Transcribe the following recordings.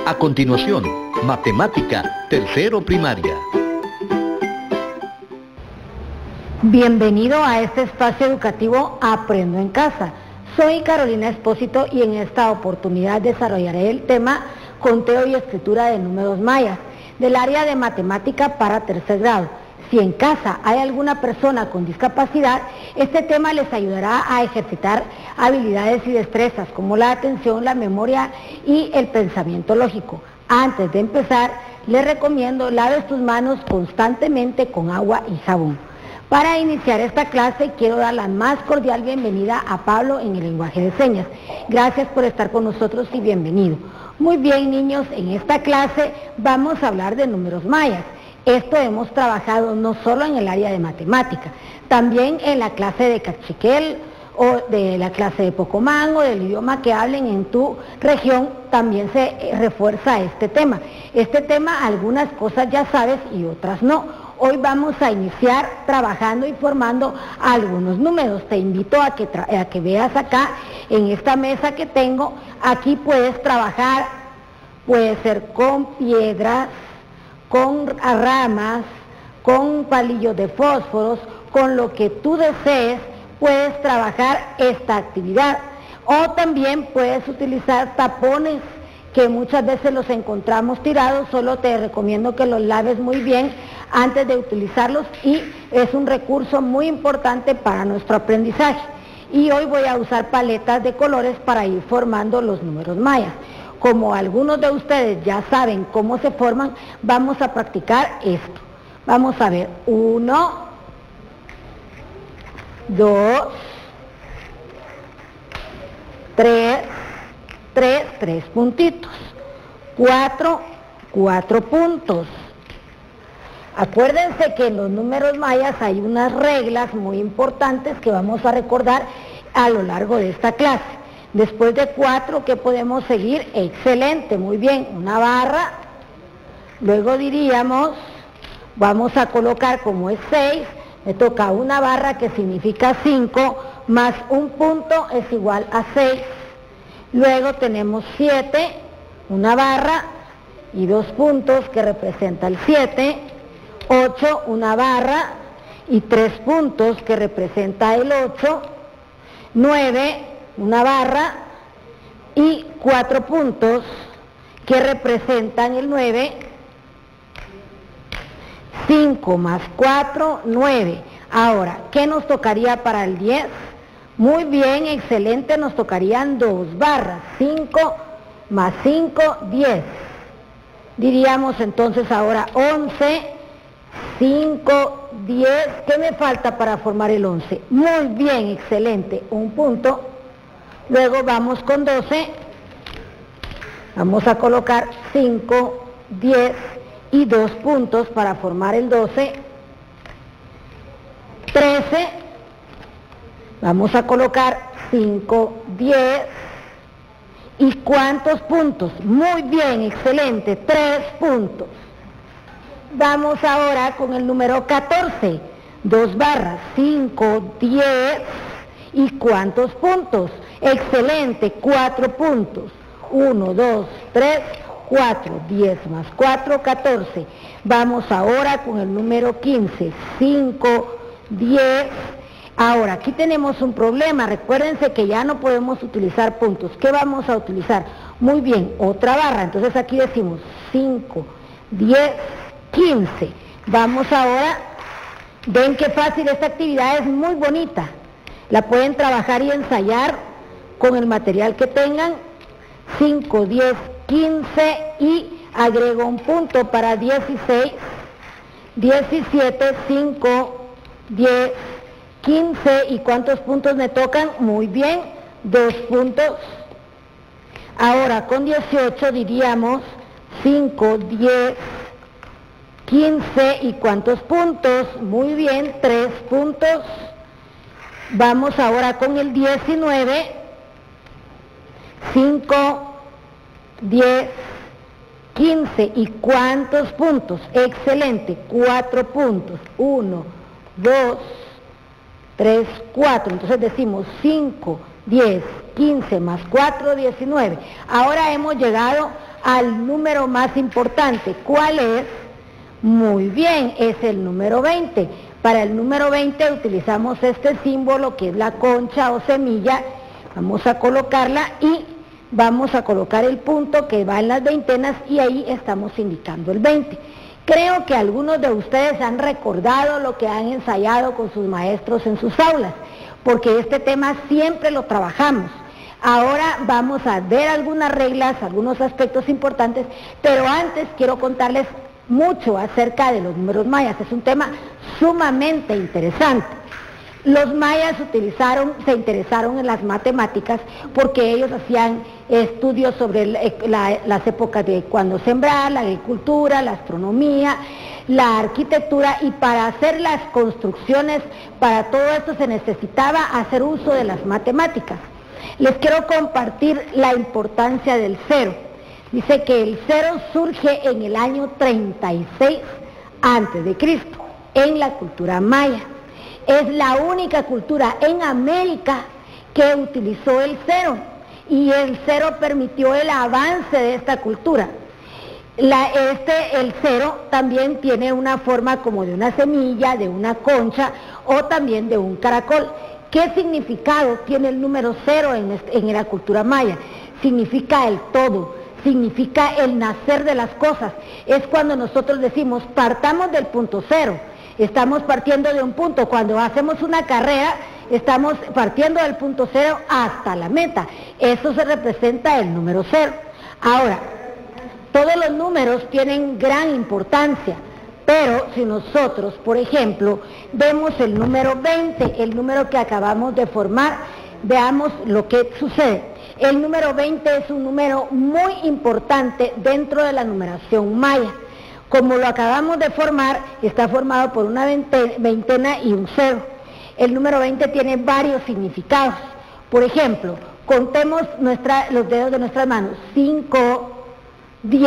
A continuación, matemática, tercero primaria. Bienvenido a este espacio educativo Aprendo en Casa. Soy Carolina Espósito y en esta oportunidad desarrollaré el tema conteo y escritura de números mayas del área de matemática para tercer grado. Si en casa hay alguna persona con discapacidad, este tema les ayudará a ejercitar habilidades y destrezas como la atención, la memoria y el pensamiento lógico. Antes de empezar, les recomiendo laves tus manos constantemente con agua y jabón. Para iniciar esta clase quiero dar la más cordial bienvenida a Pablo en el lenguaje de señas. Gracias por estar con nosotros y bienvenido. Muy bien, niños, en esta clase vamos a hablar de números mayas. Esto hemos trabajado no solo en el área de matemática, también en la clase de cachiquel o de la clase de pocomán o del idioma que hablen en tu región, también se refuerza este tema. Este tema algunas cosas ya sabes y otras no. Hoy vamos a iniciar trabajando y formando algunos números. Te invito a que veas acá en esta mesa que tengo. Aquí puedes trabajar, puede ser con piedras, con ramas, con palillos de fósforos, con lo que tú desees, puedes trabajar esta actividad. O también puedes utilizar tapones, que muchas veces los encontramos tirados. Solo te recomiendo que los laves muy bien antes de utilizarlos y es un recurso muy importante para nuestro aprendizaje. Y hoy voy a usar paletas de colores para ir formando los números mayas. Como algunos de ustedes ya saben cómo se forman, vamos a practicar esto. Vamos a ver, 1, 2, 3 puntitos, 4 puntos. Acuérdense que en los números mayas hay unas reglas muy importantes que vamos a recordar a lo largo de esta clase. Después de 4, ¿qué podemos seguir? Excelente, muy bien, una barra. Luego diríamos, vamos a colocar como es 6, me toca una barra que significa 5, más un punto es igual a 6. Luego tenemos 7, una barra y 2 puntos que representa el 7. 8, una barra y 3 puntos que representa el 8. 9, una barra y 4 puntos que representan el 9. 5 más 4, 9. Ahora, ¿qué nos tocaría para el 10? Muy bien, excelente, nos tocarían 2 barras. 5 más 5, 10. Diríamos entonces ahora 11, 5, 10. ¿Qué me falta para formar el 11? Muy bien, excelente, un punto. Luego vamos con 12. Vamos a colocar 5, 10 y 2 puntos para formar el 12. 13. Vamos a colocar 5, 10. ¿Y cuántos puntos? Muy bien, excelente, 3 puntos. Vamos ahora con el número 14. 2 barras, 5, 10. ¿Y cuántos puntos? Excelente, 4 puntos. 1, 2, 3, 4. 10 más 4, 14. Vamos ahora con el número 15. 5, 10. Ahora, aquí tenemos un problema. Recuérdense que ya no podemos utilizar puntos. ¿Qué vamos a utilizar? Muy bien, otra barra. Entonces aquí decimos 5, 10, 15. Vamos ahora. Ven qué fácil, esta actividad es muy bonita. La pueden trabajar y ensayar con el material que tengan. 5, 10, 15 y agrego un punto para 16, 17, 5, 10, 15. ¿Y cuántos puntos me tocan? Muy bien, 2 puntos. Ahora con 18 diríamos 5, 10, 15. ¿Y cuántos puntos? Muy bien, 3 puntos. Vamos ahora con el 19. 5, 10, 15. ¿Y cuántos puntos? Excelente, 4 puntos. 1, 2, 3, 4. Entonces decimos 5, 10, 15 más 4, 19. Ahora hemos llegado al número más importante. ¿Cuál es? Muy bien, es el número 20. Para el número 20 utilizamos este símbolo que es la concha o semilla. Vamos a colocarla y vamos a colocar el punto que va en las veintenas y ahí estamos indicando el 20. Creo que algunos de ustedes han recordado lo que han ensayado con sus maestros en sus aulas, porque este tema siempre lo trabajamos. Ahora vamos a ver algunas reglas, algunos aspectos importantes, pero antes quiero contarles mucho acerca de los números mayas. Es un tema sumamente interesante. Los mayas se interesaron en las matemáticas porque ellos hacían estudios sobre las épocas de cuándo sembrar, la agricultura, la astronomía, la arquitectura, y para hacer las construcciones, para todo esto se necesitaba hacer uso de las matemáticas. Les quiero compartir la importancia del cero. Dice que el cero surge en el año 36 a.C. en la cultura maya. Es la única cultura en América que utilizó el cero, y el cero permitió el avance de esta cultura. El cero también tiene una forma como de una semilla, de una concha o también de un caracol. ¿Qué significado tiene el número cero en la cultura maya? Significa el todo, significa el nacer de las cosas. Es cuando nosotros decimos, partamos del punto cero, estamos partiendo de un punto. Cuando hacemos una carrera, estamos partiendo del punto cero hasta la meta. Eso se representa el número cero. Ahora, todos los números tienen gran importancia, pero si nosotros, por ejemplo, vemos el número 20, el número que acabamos de formar, veamos lo que sucede. El número 20 es un número muy importante dentro de la numeración maya. Como lo acabamos de formar, está formado por una veintena y un cero. El número 20 tiene varios significados. Por ejemplo, contemos los dedos de nuestras manos. 5, 10,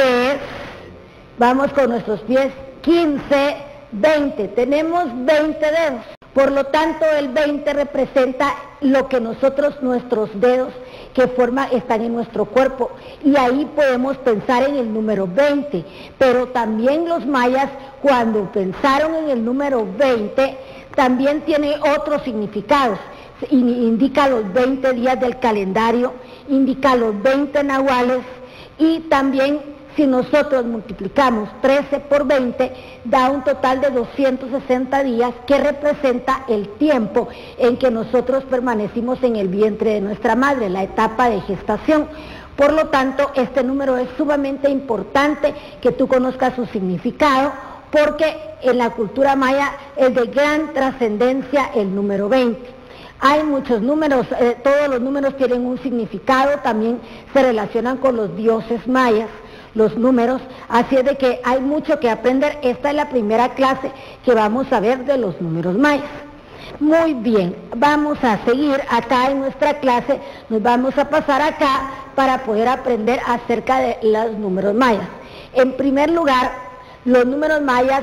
vamos con nuestros pies, 15, 20. Tenemos 20 dedos. Por lo tanto, el 20 representa lo que nuestros dedos que están en nuestro cuerpo, y ahí podemos pensar en el número 20, pero también los mayas, cuando pensaron en el número 20, también tiene otros significados. Indica los 20 días del calendario, indica los 20 nahuales, y también si nosotros multiplicamos 13 por 20, da un total de 260 días, que representa el tiempo en que nosotros permanecimos en el vientre de nuestra madre, la etapa de gestación. Por lo tanto, este número es sumamente importante que tú conozcas su significado, porque en la cultura maya es de gran trascendencia el número 20. Hay muchos números, todos los números tienen un significado, también se relacionan con los dioses mayas, los números, así es de que hay mucho que aprender. Esta es la primera clase que vamos a ver de los números mayas. Muy bien, vamos a seguir acá en nuestra clase, nos vamos a pasar acá para poder aprender acerca de los números mayas. En primer lugar, los números mayas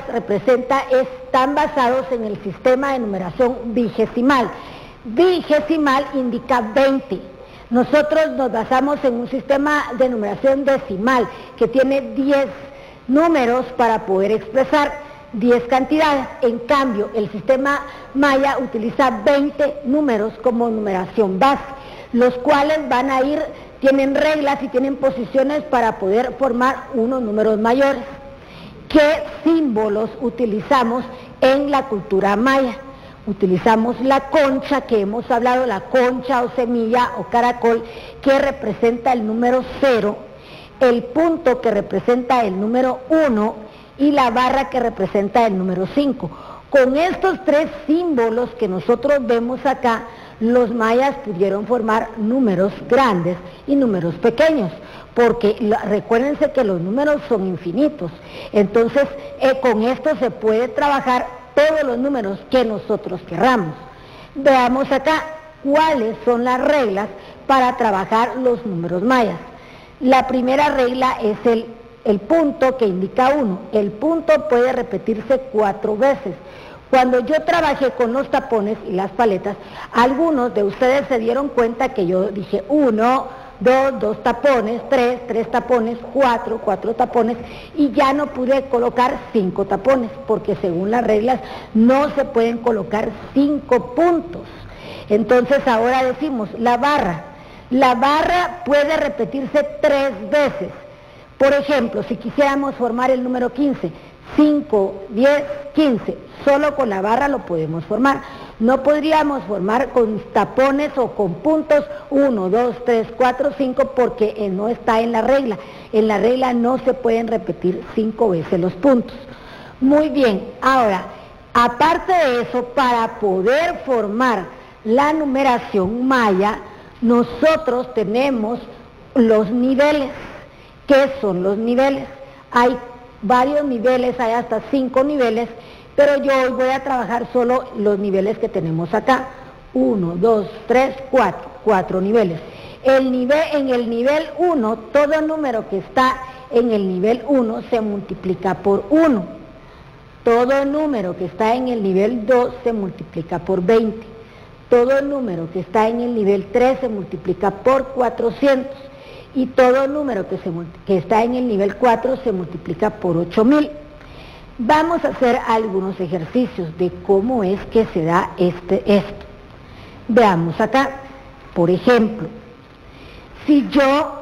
están basados en el sistema de numeración vigesimal. Vigesimal indica 20. Nosotros nos basamos en un sistema de numeración decimal que tiene 10 números para poder expresar 10 cantidades. En cambio, el sistema maya utiliza 20 números como numeración base, los cuales tienen reglas y tienen posiciones para poder formar unos números mayores. ¿Qué símbolos utilizamos en la cultura maya? Utilizamos la concha, que hemos hablado, la concha o semilla o caracol, que representa el número 0, el punto que representa el número 1 y la barra que representa el número 5. Con estos tres símbolos que nosotros vemos acá, los mayas pudieron formar números grandes y números pequeños, porque recuérdense que los números son infinitos. Entonces, con esto se puede trabajar todos los números que nosotros querramos. Veamos acá cuáles son las reglas para trabajar los números mayas. La primera regla es el punto, que indica 1. El punto puede repetirse 4 veces. Cuando yo trabajé con los tapones y las paletas, algunos de ustedes se dieron cuenta que yo dije 1, 2, 2 tapones, 3, 3 tapones, 4, 4 tapones, y ya no pude colocar 5 tapones, porque según las reglas no se pueden colocar 5 puntos. Entonces ahora decimos, la barra puede repetirse 3 veces. Por ejemplo, si quisiéramos formar el número 15, 5, 10, 15, solo con la barra lo podemos formar. No podríamos formar con tapones o con puntos 1, 2, 3, 4, 5 porque no está en la regla. En la regla no se pueden repetir 5 veces los puntos. Muy bien, ahora, aparte de eso, para poder formar la numeración maya, nosotros tenemos los niveles. ¿Qué son los niveles? Hay varios niveles, hay hasta 5 niveles, pero yo hoy voy a trabajar solo los niveles que tenemos acá. 1, 2, 3, 4, 4 niveles. En el nivel 1, todo número que está en el nivel 1 se multiplica por 1. Todo número que está en el nivel 2 se multiplica por 20. Todo número que está en el nivel 3 se multiplica por 400. Y todo número que está en el nivel 4 se multiplica por 8000. Vamos a hacer algunos ejercicios de cómo es que se da esto. Veamos acá, por ejemplo, si yo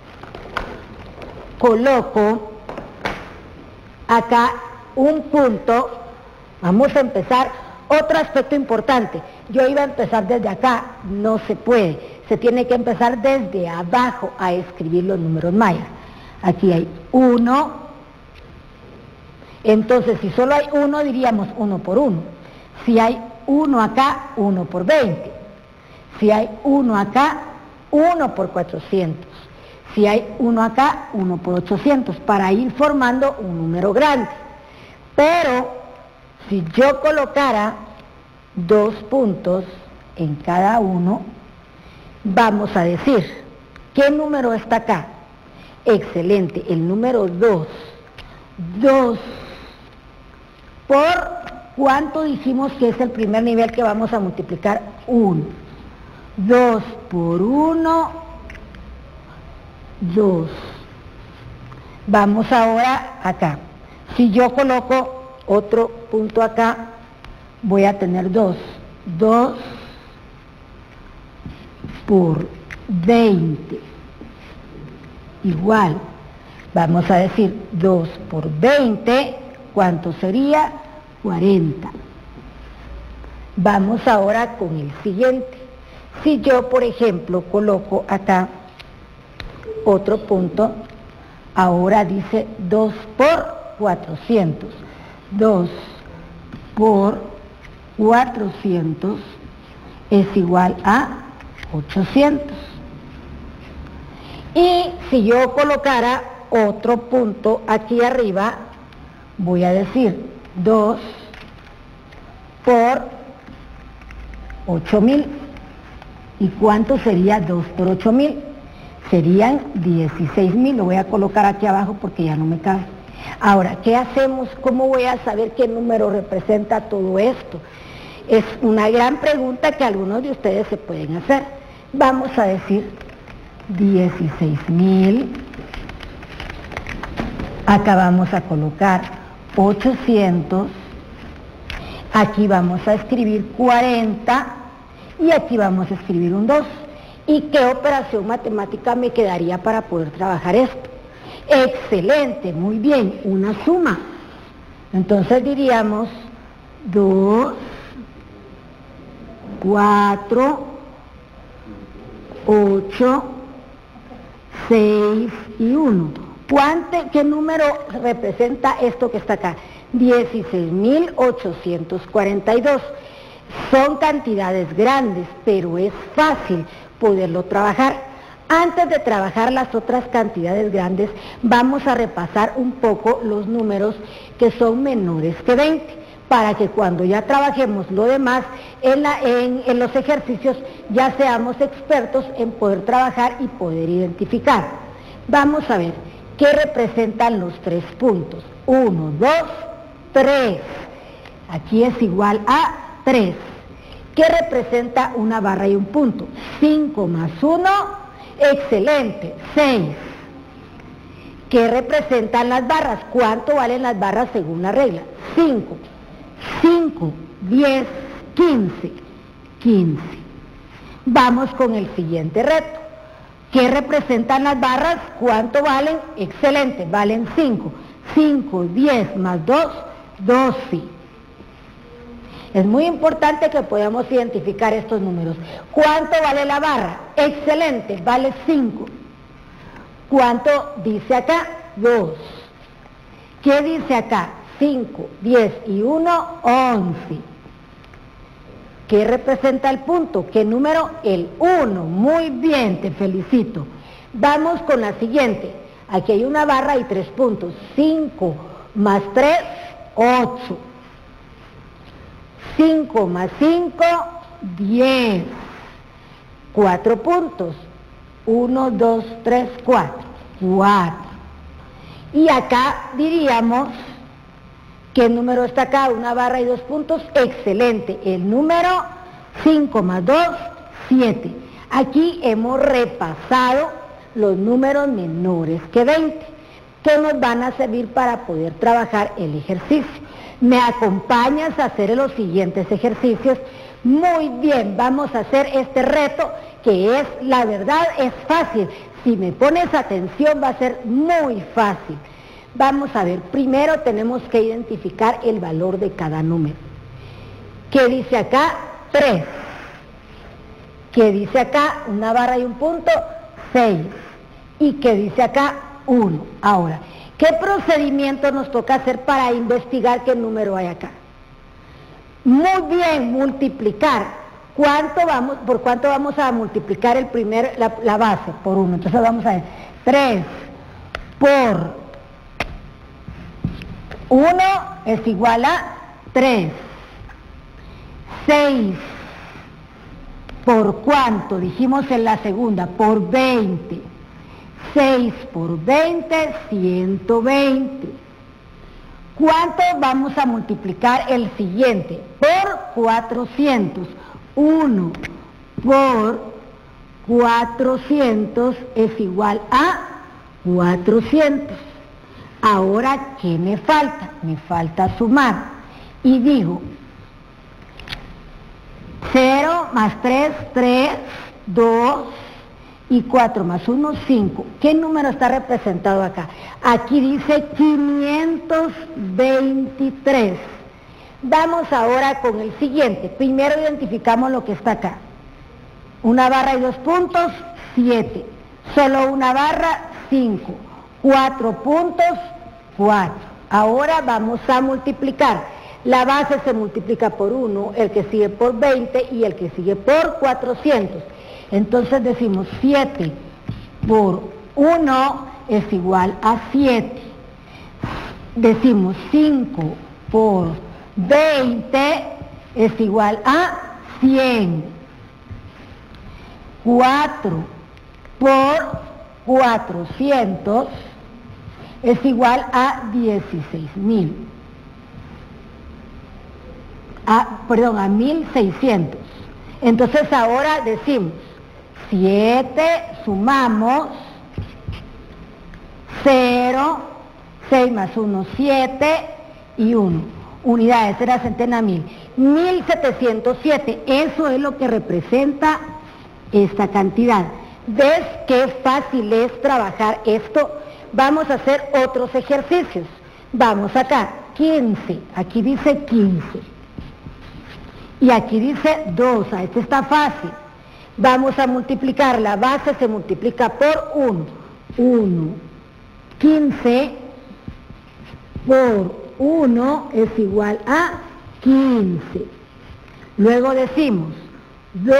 coloco acá un punto, vamos a empezar, otro aspecto importante, yo iba a empezar desde acá, no se puede, se tiene que empezar desde abajo a escribir los números mayas. Aquí hay 1, entonces si solo hay 1 diríamos 1 por 1, si hay 1 acá, 1 por 20, si hay 1 acá, 1 por 400, si hay 1 acá, 1 por 800, para ir formando un número grande. Pero si yo colocara 2 puntos en cada uno, vamos a decir, ¿qué número está acá? Excelente, el número 2. 2 por, ¿cuánto dijimos que es el primer nivel que vamos a multiplicar? 1. 2 por 1, 2. Vamos ahora acá. Si yo coloco otro punto acá, voy a tener 2. 2 por 20. Igual, vamos a decir 2 por 20, ¿cuánto sería? 40. Vamos ahora con el siguiente. Si yo, por ejemplo, coloco acá otro punto, ahora dice 2 por 400. 2 por 400 es igual a 800. Y si yo colocara otro punto aquí arriba, voy a decir 2 por 8000. ¿Y cuánto sería 2 por 8000? Serían 16000. Lo voy a colocar aquí abajo porque ya no me cabe. Ahora, ¿qué hacemos? ¿Cómo voy a saber qué número representa todo esto? Es una gran pregunta que algunos de ustedes se pueden hacer. Vamos a decir 16000. Acá vamos a colocar 800. Aquí vamos a escribir 40 y aquí vamos a escribir un 2. ¿Y qué operación matemática me quedaría para poder trabajar esto? Excelente, muy bien, una suma. Entonces diríamos 2, 4, 8, 6 y 1. ¿Qué número representa esto que está acá? 16.842. Son cantidades grandes, pero es fácil poderlo trabajar. Antes de trabajar las otras cantidades grandes, vamos a repasar un poco los números que son menores que 20, para que cuando ya trabajemos lo demás en los ejercicios ya seamos expertos en poder trabajar y poder identificar. Vamos a ver, ¿qué representan los 3 puntos? 1, 2, 3. Aquí es igual a 3. ¿Qué representa una barra y un punto? 5 más 1 Excelente. 6. ¿Qué representan las barras? ¿Cuánto valen las barras según la regla? 5. 5, 10, 15. 15. Vamos con el siguiente reto. ¿Qué representan las barras? ¿Cuánto valen? Excelente, valen 5. 5, 10 más 2, 12. Es muy importante que podamos identificar estos números. ¿Cuánto vale la barra? Excelente, vale 5. ¿Cuánto dice acá? 2. ¿Qué dice acá? 5, 10 y 1, 11. ¿Qué representa el punto? ¿Qué número? El 1. Muy bien, te felicito. Vamos con la siguiente. Aquí hay una barra y 3 puntos. 5 más 3, 8. 5 más 5, 10. 4 puntos. 1, 2, 3, 4. 4. Y acá diríamos, ¿qué número está acá? Una barra y 2 puntos. Excelente. El número 5 más 2, 7. Aquí hemos repasado los números menores que 20, que nos van a servir para poder trabajar el ejercicio. ¿Me acompañas a hacer los siguientes ejercicios? Muy bien, vamos a hacer este reto que es, la verdad, es fácil. Si me pones atención va a ser muy fácil. Vamos a ver, primero tenemos que identificar el valor de cada número. ¿Qué dice acá? 3. ¿Qué dice acá? Una barra y un punto, 6. ¿Y qué dice acá? 1. Ahora, ¿qué procedimiento nos toca hacer para investigar qué número hay acá? Muy bien, multiplicar. ¿Por cuánto vamos a multiplicar la base? Por 1. Entonces vamos a ver, 3 por 1 es igual a 3. 6 por cuánto, dijimos en la segunda, por 20. 6 por 20, 120. ¿Cuánto vamos a multiplicar el siguiente? Por 400. 1 por 400 es igual a 400. Ahora, ¿qué me falta? Me falta sumar. Y digo, 0 más 3, 3, 2, y 4 más 1, 5. ¿Qué número está representado acá? Aquí dice 523. Vamos ahora con el siguiente. Primero identificamos lo que está acá. Una barra y 2 puntos, 7. Solo una barra, 5. 4 puntos, 4. Ahora vamos a multiplicar. La base se multiplica por 1, el que sigue por 20 y el que sigue por 400. Entonces decimos 7 por 1 es igual a 7. Decimos 5 por 20 es igual a 100. 4 por 400 es igual a 16.000. A 1.600. Entonces ahora decimos 7, sumamos 0, 6 más 1, 7 y 1. Unidades, era centena mil. 1.707, eso es lo que representa esta cantidad. ¿Ves qué fácil es trabajar esto? Vamos a hacer otros ejercicios. Vamos acá, 15, aquí dice 15. Y aquí dice 2, este está fácil. Vamos a multiplicar, la base se multiplica por 1. 1. 15 por 1 es igual a 15. Luego decimos 2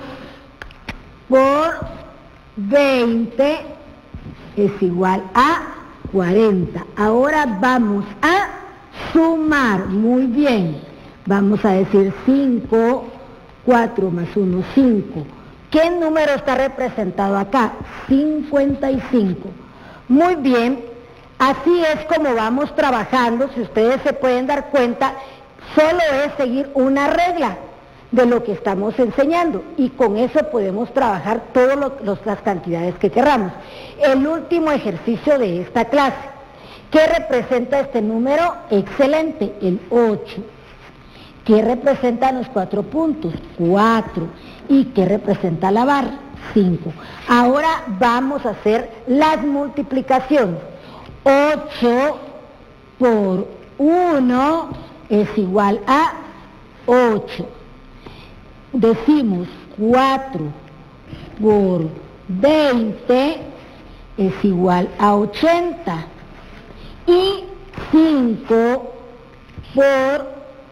por 20 es igual a 40. Ahora vamos a sumar, muy bien. Vamos a decir 5, 4 más 1, 5. ¿Qué número está representado acá? 55. Muy bien, así es como vamos trabajando. Si ustedes se pueden dar cuenta, solo es seguir una regla. de lo que estamos enseñando, y con eso podemos trabajar todas las cantidades que queramos. El último ejercicio de esta clase, ¿qué representa este número? Excelente, el 8. ¿Qué representan los 4 puntos? 4. ¿Y qué representa la barra? 5. Ahora vamos a hacer las multiplicaciones. 8 por 1 es igual a 8. Decimos 4 por 20 es igual a 80. Y 5 por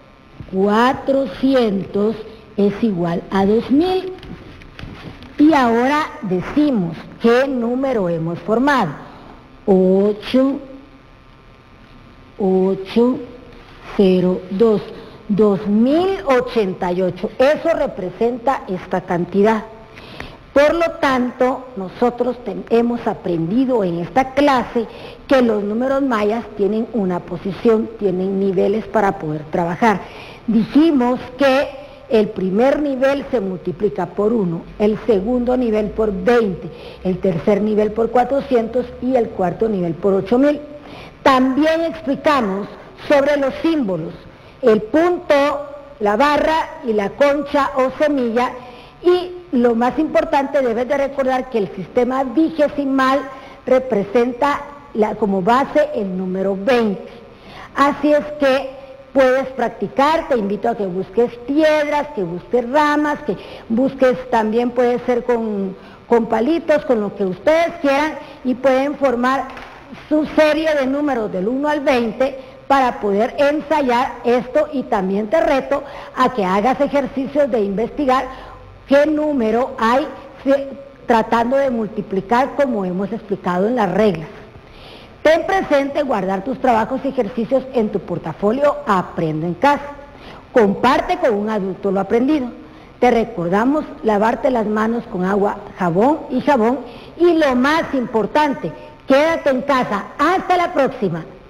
400 es igual a 2000. Y ahora decimos qué número hemos formado. 802, 2088. Eso representa esta cantidad. Por lo tanto, nosotros hemos aprendido en esta clase que los números mayas tienen una posición, tienen niveles para poder trabajar. Dijimos que el primer nivel se multiplica por 1, el segundo nivel por 20, el tercer nivel por 400 y el cuarto nivel por 8000. También explicamos sobre los símbolos, el punto, la barra y la concha o semilla, y lo más importante, debes de recordar que el sistema vigesimal representa como base el número 20. Así es que puedes practicar, te invito a que busques piedras, que busques ramas, que busques también, puede ser con palitos, con lo que ustedes quieran, y pueden formar su serie de números del 1 al 20 para poder ensayar esto, y también te reto a que hagas ejercicios de investigar qué número hay tratando de multiplicar como hemos explicado en las reglas. Ten presente guardar tus trabajos y ejercicios en tu portafolio Aprendo en Casa. Comparte con un adulto lo aprendido. Te recordamos lavarte las manos con agua, jabón, y lo más importante, quédate en casa. Hasta la próxima.